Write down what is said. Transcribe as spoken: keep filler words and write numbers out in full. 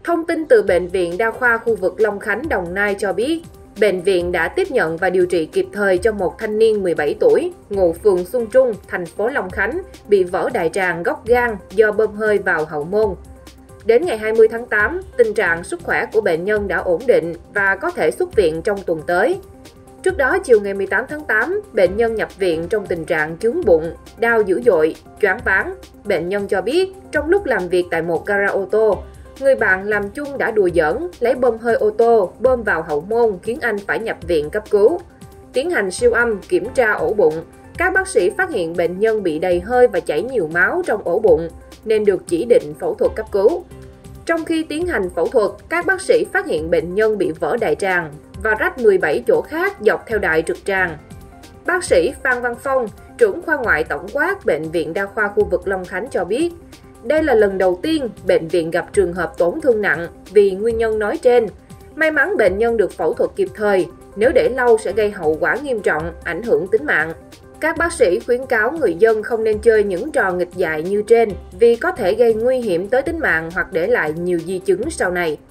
Thông tin từ Bệnh viện Đa khoa khu vực Long Khánh, Đồng Nai cho biết, bệnh viện đã tiếp nhận và điều trị kịp thời cho một thanh niên mười bảy tuổi, ngụ phường Xuân Trung, thành phố Long Khánh, bị vỡ đại tràng gốc gan do bơm hơi vào hậu môn. Đến ngày hai mươi tháng tám, tình trạng sức khỏe của bệnh nhân đã ổn định và có thể xuất viện trong tuần tới. Trước đó, chiều ngày mười tám tháng tám, bệnh nhân nhập viện trong tình trạng chướng bụng, đau dữ dội, choáng váng. Bệnh nhân cho biết, trong lúc làm việc tại một gara ô tô, người bạn làm chung đã đùa giỡn, lấy bơm hơi ô tô, bơm vào hậu môn khiến anh phải nhập viện cấp cứu. Tiến hành siêu âm, kiểm tra ổ bụng, các bác sĩ phát hiện bệnh nhân bị đầy hơi và chảy nhiều máu trong ổ bụng, nên được chỉ định phẫu thuật cấp cứu. Trong khi tiến hành phẫu thuật, các bác sĩ phát hiện bệnh nhân bị vỡ đại tràng và rách mười bảy chỗ khác dọc theo đại trực tràng. Bác sĩ Phan Văn Phong, trưởng khoa ngoại tổng quát Bệnh viện Đa khoa khu vực Long Khánh cho biết, đây là lần đầu tiên bệnh viện gặp trường hợp tổn thương nặng vì nguyên nhân nói trên. May mắn bệnh nhân được phẫu thuật kịp thời, nếu để lâu sẽ gây hậu quả nghiêm trọng, ảnh hưởng tính mạng. Các bác sĩ khuyến cáo người dân không nên chơi những trò nghịch dại như trên vì có thể gây nguy hiểm tới tính mạng hoặc để lại nhiều di chứng sau này.